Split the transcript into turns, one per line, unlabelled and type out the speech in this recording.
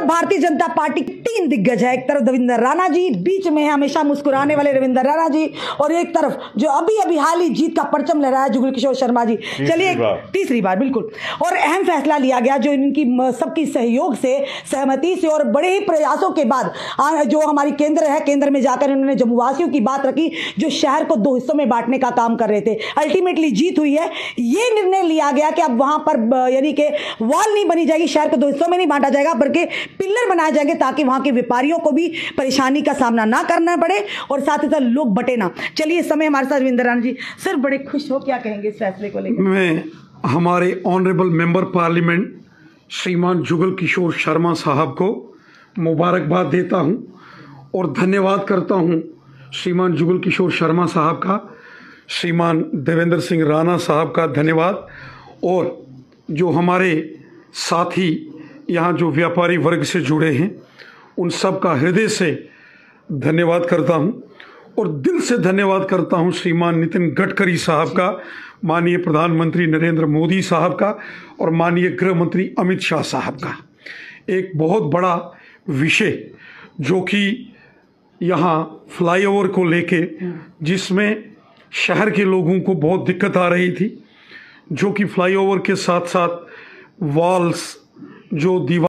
Bharatiya Janata party के 3 दिग्गज है। एक तरफ रविंद्र राणा जी, बीच में है हमेशा मुस्कुराने वाले रविंद्र राणा जी, और एक तरफ जो अभी हाल ही जीत का परचम लहराया जुगल किशोर शर्मा जी। चलिए तीसरी बार बिल्कुल। और अहम फैसला लिया गया जो इनकी सबकी सहयोग से, सहमति से और बड़े ही प्रयासों के बाद जो हमारी केंद्र है, केंद्र में जाकर इन्होंने जम्मूवासियों की बात रखी जो शहर को 2 हिस्सों में बांटने का काम कर रहे थे। अल्टीमेटली जीत हुई है। ये निर्णय लिया गया कि अब वहां पर यानी कि वॉल नहीं बनी जाएगी, शहर को 2 हिस्सों में नहीं बांटा जाएगा बल्कि पिलर बनाए जाएंगे ताकि वहां के व्यापारियों को भी परेशानी का सामना ना करना पड़े और साथ ही साथ लोग बटे ना। चलिए इस समय हमारे साथ रविंद्र राणा जी, सर बड़े खुश हो, क्या कहेंगे इस फैसले को लेकर?
मैं हमारे ऑनरेबल मेंबर पार्लियामेंट श्रीमान जुगल किशोर शर्मा साहब को मुबारकबाद देता हूं और धन्यवाद करता हूं श्रीमान जुगल किशोर शर्मा साहब का, श्रीमान देवेंद्र सिंह राणा साहब का धन्यवाद, और जो हमारे साथी यहाँ जो व्यापारी वर्ग से जुड़े हैं उन सब का हृदय से धन्यवाद करता हूं और दिल से धन्यवाद करता हूं श्रीमान नितिन गडकरी साहब का, माननीय प्रधानमंत्री नरेंद्र मोदी साहब का और माननीय गृह मंत्री अमित शाह साहब का। एक बहुत बड़ा विषय जो कि यहाँ फ्लाईओवर को लेके, जिसमें शहर के लोगों को बहुत दिक्कत आ रही थी, जो कि फ्लाईओवर के साथ साथ वॉल्स जो दीवार